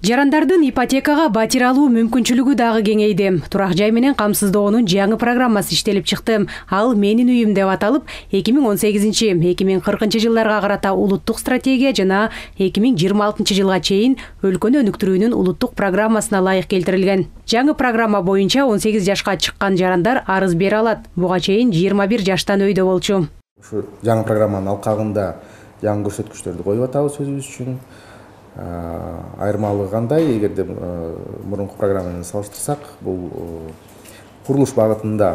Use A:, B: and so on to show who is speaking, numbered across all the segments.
A: Жарандардын ипотекага батир алуу мүмкүнчүлүгү дагы кеңейди. Турак жай менен камсыздоонун жаңы программасы иштелип чыкты. Ал «Менин үйүм» деп аталып, 2018-2040 жылдарга карата улуттук стратегия жана 2026 жылга чейин өлкөнү өнүктүрүүнүн улуттук программасына ылайык келтирилген. Жаңы программа боюнча 18 жашка чыккан жарандар арыз бере алат. Буга чейин 21 жаштан өйдө болчу.
B: Ушу жаңы программанын алкагында жаңы көрсөткүчтөрдү коюп атабыз өзүбүз үчүн. Айырмалыгы кандай? Эгерде мурунку программа менен салыштырсак, бул курулуш багытында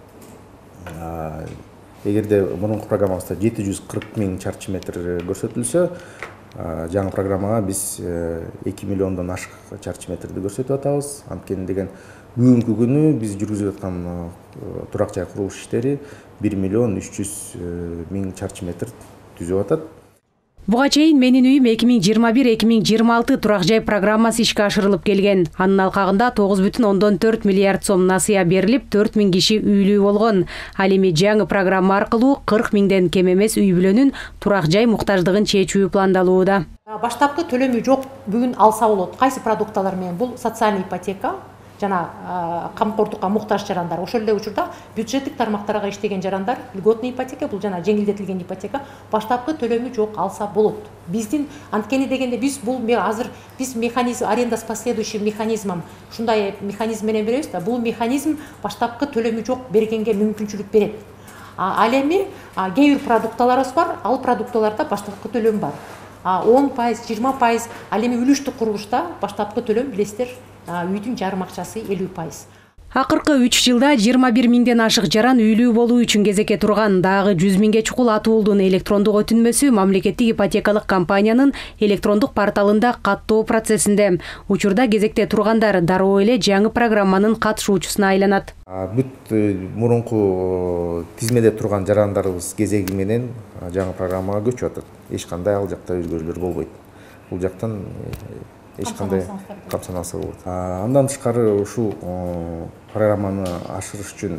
B: эгерде мурунку программабызда 740 000 чарчы метр көрсөтүлсө, жаңы программага биз 2 миллиондон ашык чарчы метрди көрсөтүп атабыз. Анткени деген бүгүнкү күнү биз жүргүзүп аткан турак жай курулуш иштери 1 миллион 300 000 чарчы метр түзүп атат.
A: Буга чейин «Менин үйүм» 2021-2026 турак жай программасы ишке ашырылып келген. Анын алкагында 9,4 миллиард сом насыя берилип, 4 000 киши үйлүү болгон. Ал эми жаңы программа аркылуу 40 000ден кем эмес үй бүлөнүн турак жай муктаждыгын чечүү пландалууда.
C: Баштапкы төлөмү жок бүгүн алса болот. Кайсы продукталар менен? Бул социальный ипотека жана камкордукка муктаж жарандар. Ошол эле учурда бюджеттик тармактарга иштеген жарандар льготный ипотека, бул жана жеңилдетилген ипотека, баштапкы төлөмү жок алса болот. Биздин анткени дегенде биз бул азыр биз механизм аренда с последующим механизмом ушундай механизм менен беребиз да, бул механизм баштапкы төлөмү жок бергенге мүмкүнчүлүк берет. Ал эми кээ бир продукталарыбыз бар, ал продукталарда баштапкы төлөм бар. 10%, 20%, ал эми үлүштүк курулушта баштапкы төлөм билесиздер, үйдүн жарым акчасы 50%.
A: Акыркы 3 жылда 21 000ден ашык жаран үйлүү болуу үчүн кезекке турган. Дагы 100 000ге чукул атуулдун электрондук өтүнмөсү мамлекеттик ипотекалык компаниянын электрондук порталында каттоо процессинде. Учурда кезекте тургандар дароо эле жаңы программанын катышуучусуна айланат.
B: Бүт мурунку тизмеде турган жарандарыбыз кезеги менен жаңы программага көчүп атат. Эч кандай ал жакта өзгөрүүлөр болбойт. Бул жактан эч кандай камсанаса болот. Андан тышкары ушул программаны ашырыш үчүн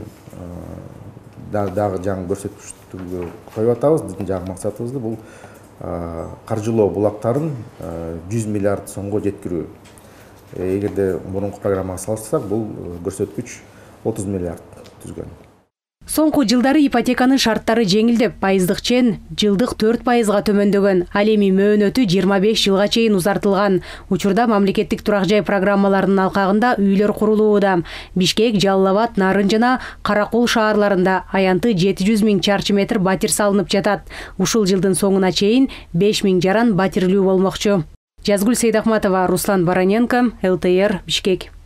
B: дагы жаңы көрсөткүчтөргө коюп атабыз. Биздин жаңы максатыбыз бул каржылоо булактарын 100 миллиард сомго жеткирүү. Эгерде мурунку программага салыштырсак, бул көрсөткүч 30 миллиард түзгөн.
A: Соңку жылдары ипотеканын шарттары жеңилдеп, пайыздык чен жылдык 4%га төмөндөгөн. Ал эми мөөнөтү 25 жылга чейин узартылган. Учурда мамлекеттик турак жай программаларынын алкагында үйлөр курулууда. Бишкек, Жалал Абад, Нарын жана Каракул шаарларында аянты 700 000 чарчы метр батир салынып жатат. Ушул жылдын соңуна чейин 5 000 жаран батирлүү болмокчу. Жазгүл Сейдахматова, Руслан Бараненко, ЛТР, Бишкек.